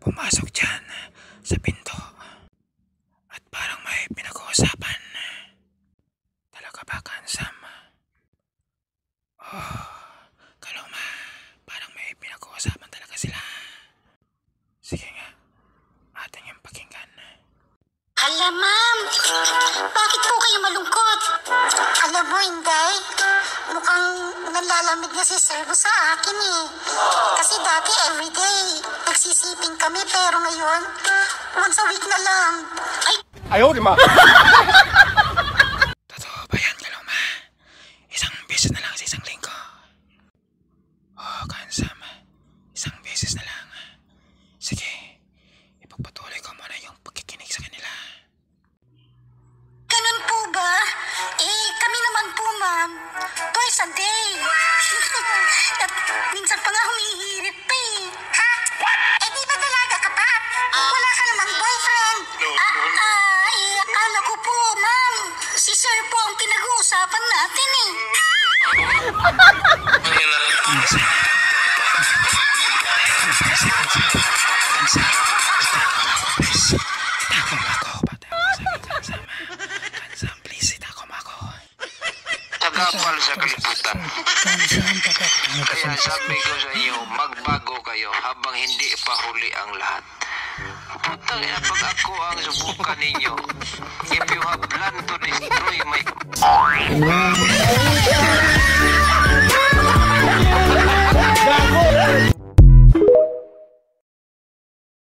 pumasok dyan sa pinto at parang may pinag-uusapan. Talaga ba, Kansam? Oh, Kaloma, parang may pinag-uusapan talaga sila. Sige nga, atin yung pakinggan. Hala, ma'am, bakit po kayo malungkot? Alam mo, Inday, mukhang nalalamig na si Sir sa akin eh. Kasi dati everyday, nagsisiping kami, pero ngayon, once a week na lang. Ayaw, di ma! Totoo ba yan, Kaloma? Isang beses na lang sa isang linggo. Oh, Kansam, isang beses na lang. Sige, ipagpatuloy ko muna yung pagkikinig sa kanila. Ganun po ba? Kami naman po, ma'am. Twice a day. At minsan pa nga humihirip pa eh. Ha? Di ba dalaga ka pa? Wala ka namang boyfriend. Akala ko po, ma'am. Si Sir po ang pinag-uusapan natin eh. Kansam, please, itakom ako. Tagapal sa kalibutan. Kaya sabi ko sa inyo, magbago kayo habang hindi pa huli ang lahat. Putang ina, pag ako ang subukan ninyo, if you have plan to destroy my...